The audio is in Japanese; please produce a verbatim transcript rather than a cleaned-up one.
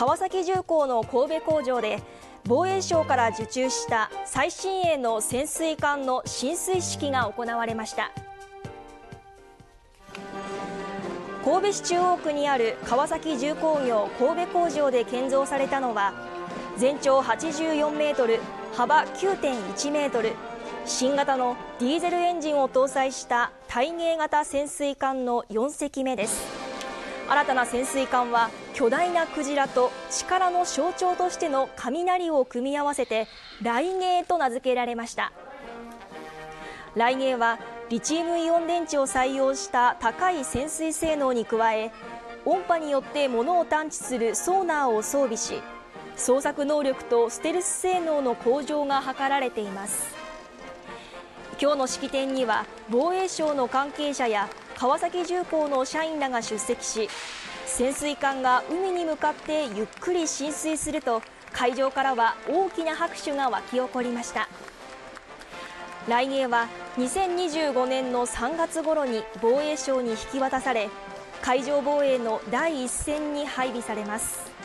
川崎重工の神戸工場で防衛省から受注した最新鋭の潜水艦の進水式が行われました。神戸市中央区にある川崎重工業神戸工場で建造されたのは、全長はちじゅうよんメートル、幅 きゅうてんいちメートル、新型のディーゼルエンジンを搭載した対迎型潜水艦のよんせきめです。新たな潜水艦は巨大なクジラと力の象徴としての雷を組み合わせて雷芸と名付けられました。雷芸はリチウムイオン電池を採用した高い潜水性能に加え、音波によって物を探知するソーナーを装備し、捜索能力とステルス性能の向上が図られています。今日の式典には防衛省の関係者や川崎重工の社員らが出席し、潜水艦が海に向かってゆっくり進水すると、会場からは大きな拍手が沸き起こりました。雷芸はにせんにじゅうごねんのさんがつ頃に防衛省に引き渡され、海上防衛の第一線に配備されます。